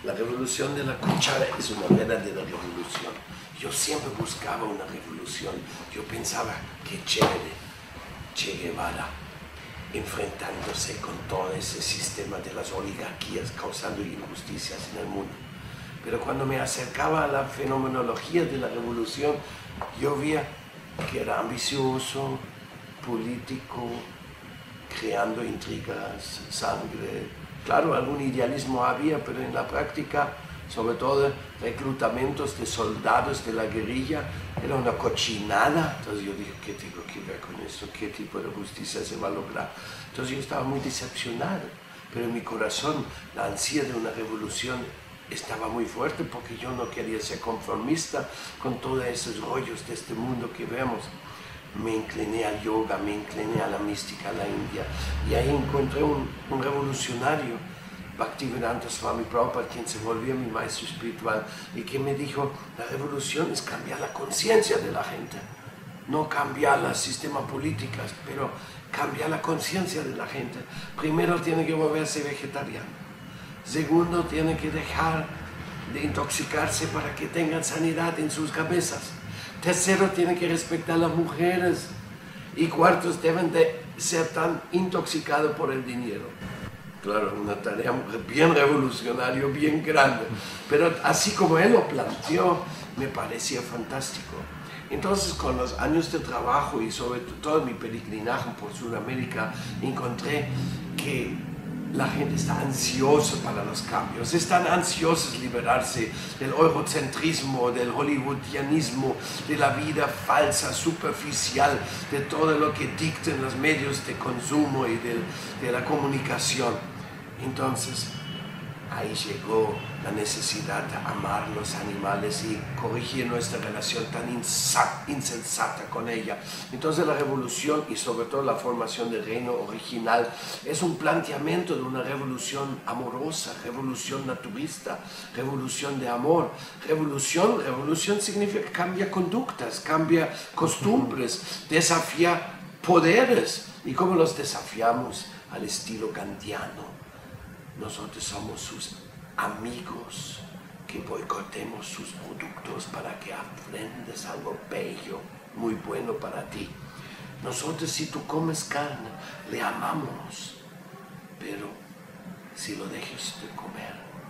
La revolución de la cuchara es una verdadera revolución. Yo siempre buscaba una revolución. Yo pensaba que chévere, Che Guevara, enfrentándose con todo ese sistema de las oligarquías, causando injusticias en el mundo. Pero cuando me acercaba a la fenomenología de la revolución, yo veía que era ambicioso, político, creando intrigas, sangre. Claro, algún idealismo había, pero en la práctica, sobre todo reclutamientos de soldados de la guerrilla, era una cochinada. Entonces yo dije, ¿qué tengo que ver con esto? ¿Qué tipo de justicia se va a lograr? Entonces yo estaba muy decepcionado, pero en mi corazón la ansia de una revolución estaba muy fuerte porque yo no quería ser conformista con todos esos rollos de este mundo que vemos. Me incliné al yoga, me incliné a la mística, a la India, y ahí encontré un revolucionario, Bhaktivedanta Swami Prabhupada, quien se volvió mi maestro espiritual y que me dijo, la revolución es cambiar la conciencia de la gente, no cambiar los sistemas políticos, pero cambiar la conciencia de la gente. Primero tiene que volverse vegetariano, segundo tiene que dejar de intoxicarse para que tengan sanidad en sus cabezas. Tercero, tienen que respetar a las mujeres. Y cuartos, deben de ser tan intoxicados por el dinero. Claro, una tarea bien revolucionaria, bien grande. Pero así como él lo planteó, me parecía fantástico. Entonces, con los años de trabajo y sobre todo mi peregrinaje por Sudamérica, encontré que la gente está ansiosa para los cambios, están ansiosos de liberarse del eurocentrismo, del hollywoodianismo, de la vida falsa, superficial, de todo lo que dictan los medios de consumo y de la comunicación. Entonces, ahí llegó la necesidad de amar los animales y corregir nuestra relación tan insensata con ella. Entonces la revolución y sobre todo la formación del reino original es un planteamiento de una revolución amorosa, revolución naturista, revolución de amor. Revolución significa que cambia conductas, cambia costumbres, desafía poderes. ¿Y cómo los desafiamos? Al estilo kantiano. Nosotros somos sus amigos, que boicotemos sus productos para que aprendas algo bello, muy bueno para ti. Nosotros, si tú comes carne, le amamos, pero si lo dejes de comer,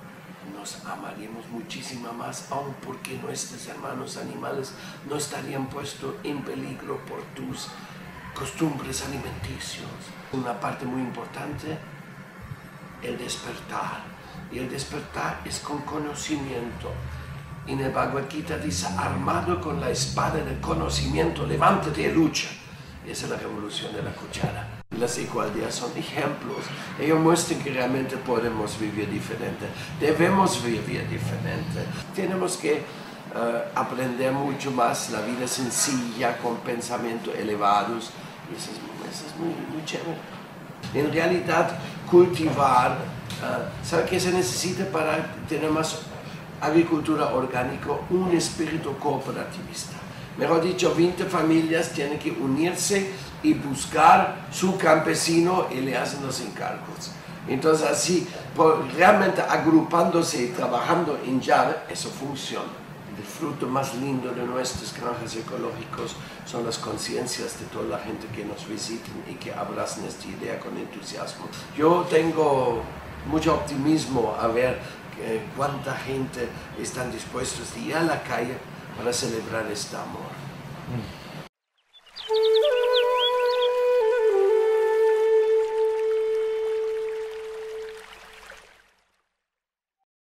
nos amaríamos muchísimo más, aun porque nuestros hermanos animales no estarían puestos en peligro por tus costumbres alimenticios. Una parte muy importante, el despertar. Y el despertar es con conocimiento. En el Bhagavad Gita dice, armado con la espada del conocimiento, levántate y lucha. Esa es la revolución de la cuchara. Las igualdades son ejemplos. Ellos muestran que realmente podemos vivir diferente. Debemos vivir diferente. Tenemos que aprender mucho más la vida sencilla, con pensamientos elevados. Y eso es muy chévere. En realidad, cultivar, ¿sabe qué se necesita para tener más agricultura orgánica? Un espíritu cooperativista. Mejor dicho, 20 familias tienen que unirse y buscar su campesino y le hacen los encargos. Entonces así, realmente agrupándose y trabajando en llave, eso funciona. El fruto más lindo de nuestros granjas ecológicos son las conciencias de toda la gente que nos visita y que abrazan esta idea con entusiasmo. Yo tengo mucho optimismo a ver cuánta gente están dispuestos a ir a la calle para celebrar este amor.